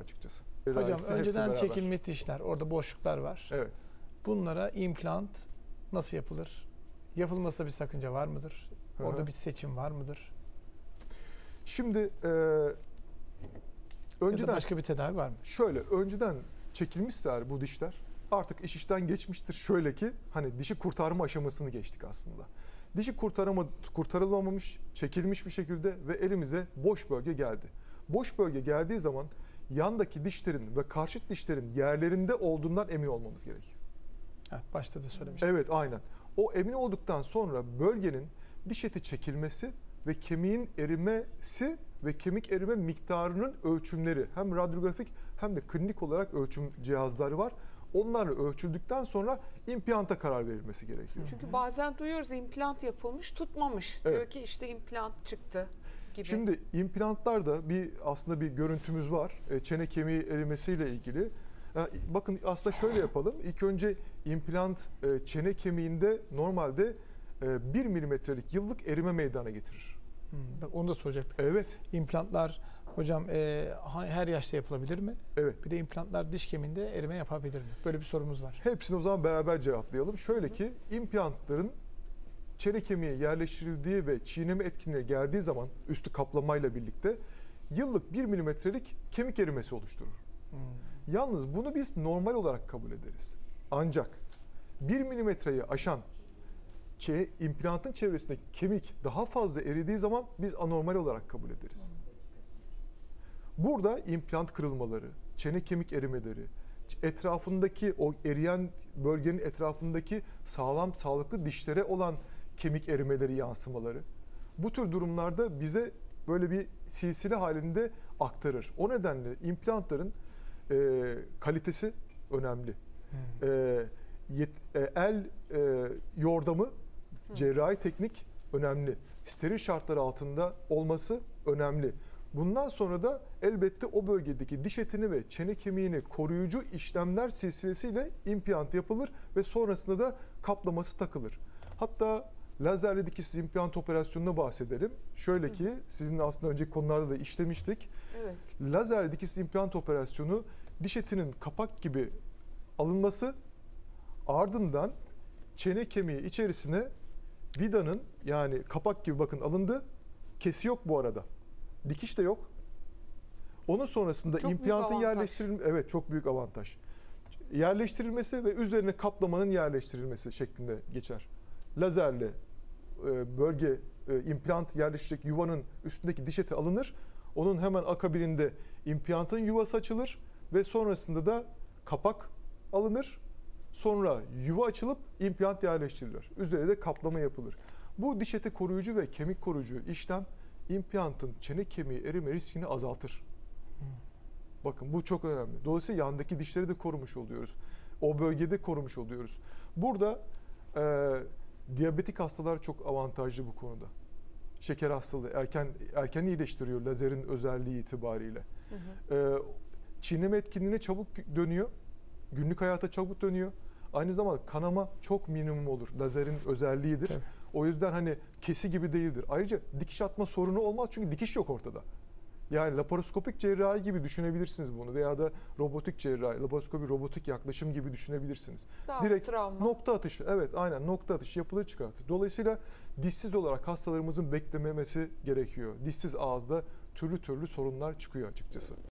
açıkçası. Hocam Hepsi önceden beraber. çekilmiş dişler, orada boşluklar var. Evet. Bunlara implant nasıl yapılır? Yapılmasında bir sakınca var mıdır? Orada Hı hı. bir seçim var mıdır? Şimdi Ya da önceden başka bir tedavi var mı? şöyle, önceden çekilmişse eğer bu dişler artık iş işten geçmiştir. Şöyle ki hani dişi kurtarma aşamasını geçtik aslında. Dişi kurtarılamamış, çekilmiş bir şekilde ve elimize boş bölge geldi. Boş bölge geldiği zaman yandaki dişlerin ve karşıt dişlerin yerlerinde olduğundan emin olmamız gerekiyor. Evet, başta da söylemiştim. Evet, aynen. O emin olduktan sonra bölgenin diş eti çekilmesi ve kemiğin erimesi ve kemik erime miktarının ölçümleri hem radyografik hem de klinik olarak ölçüm cihazları var. Onlarla ölçüldükten sonra implanta karar verilmesi gerekiyor. Çünkü bazen duyuyoruz implant yapılmış tutmamış. Evet. Diyor ki işte implant çıktı gibi. Şimdi implantlarda aslında bir görüntümüz var. Çene kemiği erimesiyle ilgili. Bakın aslında şöyle yapalım. İlk önce implant çene kemiğinde normalde 1 milimetrelik yıllık erime meydana getirir. Bak onu da soracaktık. Evet. İmplantlar hocam her yaşta yapılabilir mi? Evet. Bir de implantlar diş kemiğinde erime yapabilir mi? Böyle bir sorumuz var. Hepsini o zaman beraber cevaplayalım. Şöyle ki implantların çene kemiğe yerleştirildiği ve çiğneme etkinliğe geldiği zaman üstü kaplamayla birlikte yıllık 1 milimetrelik kemik erimesi oluşturur. Yalnız bunu biz normal olarak kabul ederiz. Ancak 1 milimetreyi aşan implantın çevresindeki kemik daha fazla eridiği zaman biz anormal olarak kabul ederiz. Burada implant kırılmaları, çene kemik erimeleri, etrafındaki o eriyen bölgenin etrafındaki sağlam sağlıklı dişlere olan kemik erimeleri, yansımaları bu tür durumlarda bize böyle bir silsile halinde aktarır. O nedenle implantların kalitesi önemli. El yordamı, cerrahi teknik önemli. Steril şartlar altında olması önemli. Bundan sonra da elbette o bölgedeki diş etini ve çene kemiğini koruyucu işlemler silsilesiyle implant yapılır ve sonrasında da kaplaması takılır. Hatta lazerli dikişsiz implant operasyonuna bahsedelim. Şöyle ki sizin aslında önceki konularda da işlemiştik. Evet. Lazerli dikişsiz implant operasyonu diş etinin kapak gibi alınması, ardından çene kemiği içerisine vidanın, yani kapak gibi bakın alındı. Kesi yok bu arada. Dikiş de yok. Onun sonrasında Çok büyük implantın avantaj. yerleştirilmesi, evet çok büyük avantaj. Yerleştirilmesi ve üzerine kaplamanın yerleştirilmesi şeklinde geçer. Lazerle bölge implant yerleşecek yuvanın üstündeki diş eti alınır. Onun hemen akabininde implantın yuvası açılır ve sonrasında da kapak alınır. Sonra yuva açılıp implant yerleştirilir. Üzerine de kaplama yapılır. Bu diş eti koruyucu ve kemik koruyucu işlem implantın çene kemiği erime riskini azaltır. Bakın bu çok önemli. Dolayısıyla yandaki dişleri de korumuş oluyoruz. O bölgede korumuş oluyoruz. Burada diyabetik hastalar çok avantajlı bu konuda. Şeker hastalığı erken iyileştiriyor lazerin özelliği itibariyle. Çiğneme etkinliğine çabuk dönüyor. Günlük hayata çabuk dönüyor. Aynı zamanda kanama çok minimum olur. Lazerin özelliğidir. Tabii. O yüzden hani kesi gibi değildir. Ayrıca dikiş atma sorunu olmaz çünkü dikiş yok ortada. Yani laparoskopik cerrahi gibi düşünebilirsiniz bunu veya da robotik cerrahi, laparoskopi robotik yaklaşım gibi düşünebilirsiniz. Daha Direkt travma. nokta atışı, evet aynen nokta atışı yapılır çıkartır. Dolayısıyla dişsiz olarak hastalarımızın beklememesi gerekiyor. Dişsiz ağızda türlü sorunlar çıkıyor açıkçası.